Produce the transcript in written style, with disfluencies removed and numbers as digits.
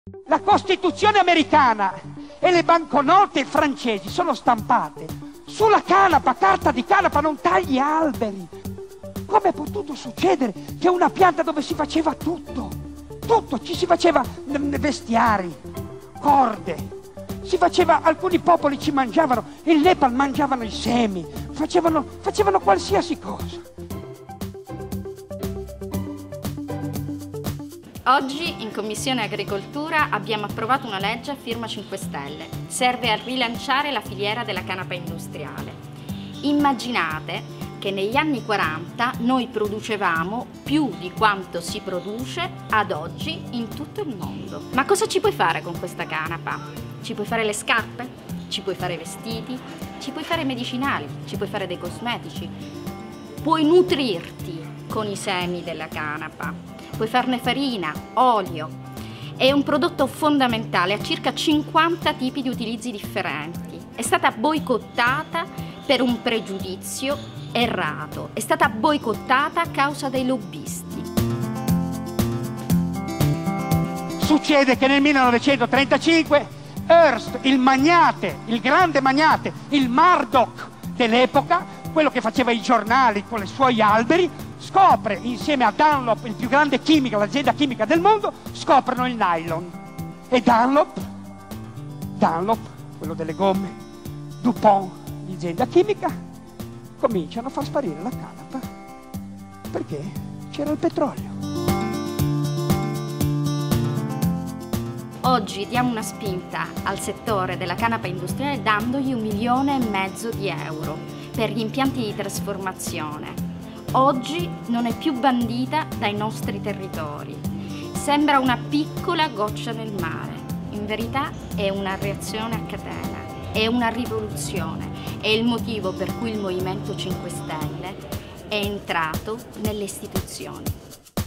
La Costituzione americana e le banconote francesi sono stampate sulla canapa, carta di canapa, non tagli alberi. Come è potuto succedere che una pianta dove si faceva tutto, ci si faceva vestiari, corde, si faceva, alcuni popoli ci mangiavano, il Nepal mangiavano i semi, facevano qualsiasi cosa. Oggi in Commissione Agricoltura abbiamo approvato una legge a firma 5 Stelle. Serve a rilanciare la filiera della canapa industriale. Immaginate che negli anni 40 noi producevamo più di quanto si produce ad oggi in tutto il mondo. Ma cosa ci puoi fare con questa canapa? Ci puoi fare le scarpe? Ci puoi fare vestiti? Ci puoi fare medicinali? Ci puoi fare dei cosmetici? Puoi nutrirti con i semi della canapa. Puoi farne farina, olio. È un prodotto fondamentale, ha circa 50 tipi di utilizzi differenti. È stata boicottata per un pregiudizio errato, è stata boicottata a causa dei lobbisti. Succede che nel 1935 Hearst, il magnate, il grande magnate, il Murdoch dell'epoca, quello che faceva i giornali con i suoi alberi, scopre insieme a Dunlop, il più grande chimico, l'azienda chimica del mondo, scoprono il nylon. E Dunlop, quello delle gomme, DuPont, l'azienda chimica, cominciano a far sparire la canapa perché c'era il petrolio. Oggi diamo una spinta al settore della canapa industriale dandogli 1,5 milioni di euro per gli impianti di trasformazione. Oggi non è più bandita dai nostri territori. Sembra una piccola goccia nel mare. In verità è una reazione a catena, è una rivoluzione. È il motivo per cui il Movimento 5 Stelle è entrato nelle istituzioni.